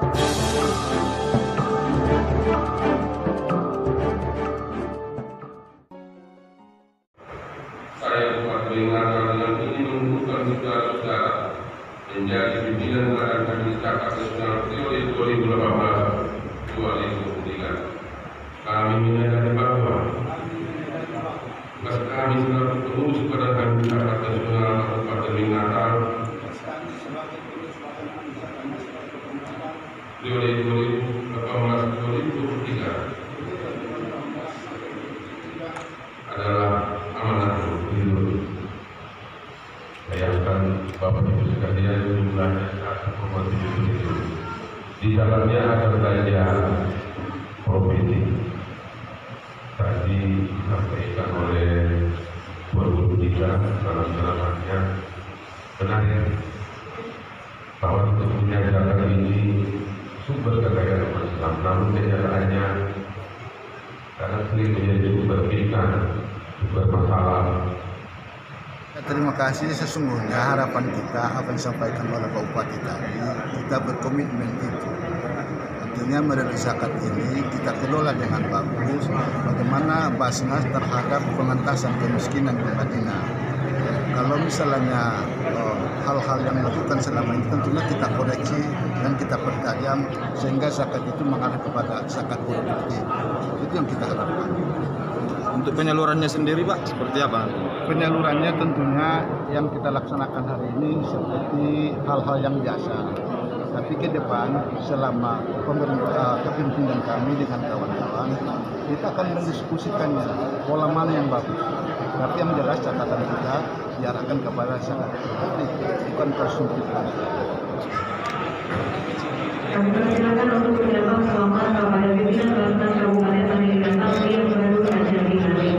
Saya Bupati Natal dengan ini mengumpulkan saudara-saudara menjadi pimpinan Badan Teknis Zakat Nasional periode 2018-2023. Kami menyadari bahwa tugas kami selaku pengurus Badan Teknis Zakat Nasional Kabupaten Natal periode 2018-2023 adalah amanah hidup. Bayangkan Bapak Ibu sekalian, jumlahnya 1,7 triliun. Di dalamnya ada belanja properti. Tadi disampaikan oleh Guru kita dalam ceramahnya, benar ya, bahwa tentunya zakat ini sumber kekayaan umat Islam, namun kenyataannya karena seringnya juga berpikiran bermasalah. Terima kasih. Sesungguhnya harapan kita apa yang disampaikan oleh Pak Bupati tadi, kita berkomitmen itu. Tentunya melalui zakat ini kita kelola dengan bagus bagaimana Basnas terhadap pengentasan kemiskinan di Madinah. Kalau misalnya hal-hal yang dilakukan selama ini tentunya kita koreksi dan kita pertajam sehingga zakat itu mengarah kepada zakat produktif. Itu yang kita harapkan. Untuk penyalurannya sendiri Pak, seperti apa? Penyalurannya tentunya yang kita laksanakan hari ini seperti hal-hal yang biasa. Tapi ke depan selama kepemimpinan kami dengan kawan-kawan, kita akan mendiskusikannya pola mana yang bagus. Tapi yang jelas catatan kita diarahkan kepada zakat produktif, bukan konsumtif. Kami persilakan untuk menjawab selamat kepada pimpinan Basnas Kabupaten Tangerang Natal yang baru saja dilantik.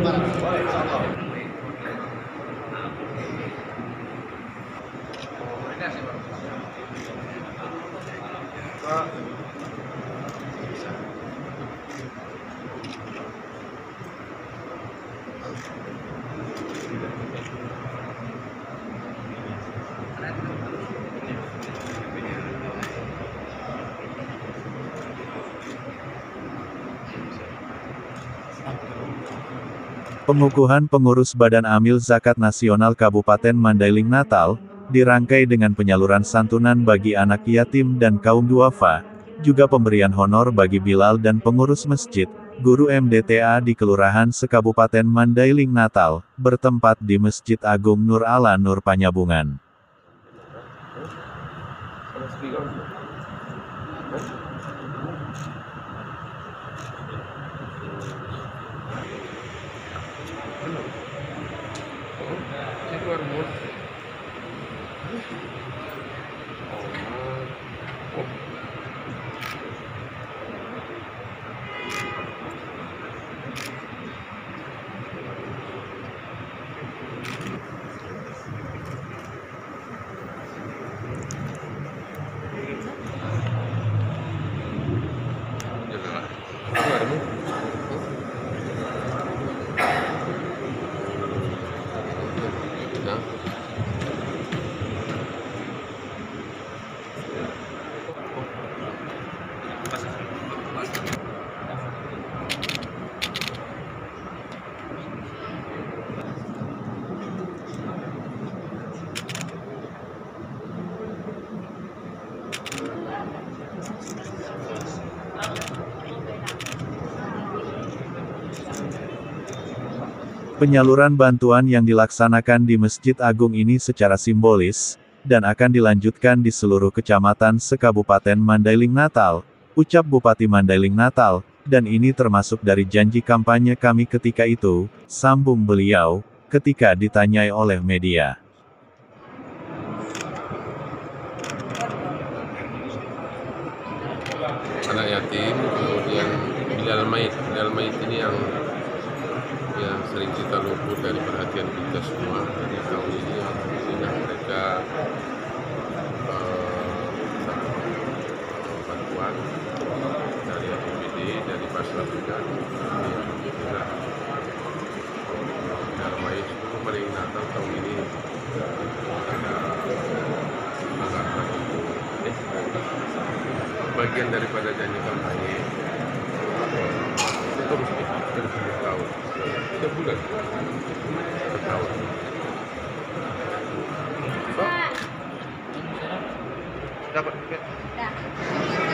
Pengukuhan pengurus Badan Amil Zakat Nasional Kabupaten Mandailing Natal, dirangkai dengan penyaluran santunan bagi anak yatim dan kaum duafa, juga pemberian honor bagi Bilal dan pengurus masjid, guru MDTA di Kelurahan Sekabupaten Mandailing Natal, bertempat di Masjid Agung Nur Ala Nur Panyabungan. Penyaluran bantuan yang dilaksanakan di Masjid Agung ini secara simbolis, dan akan dilanjutkan di seluruh kecamatan sekabupaten Mandailing Natal, ucap Bupati Mandailing Natal, dan ini termasuk dari janji kampanye kami ketika itu, sambung beliau, ketika ditanyai oleh media. Anak yatim, kemudian Bilal Mait ini yang sering kita luput dari perhatian kita semua. Jadi tahun ini alhamdulillah mereka bantuan dari APBD, dari Basnas juga. Alhamdulillah Bilal Mait itu paling Natal tahun ini ada anggaran bagi bagian daripada janji kampanye. Terus tahun, 3 bulan, 1 tahun. Dapat.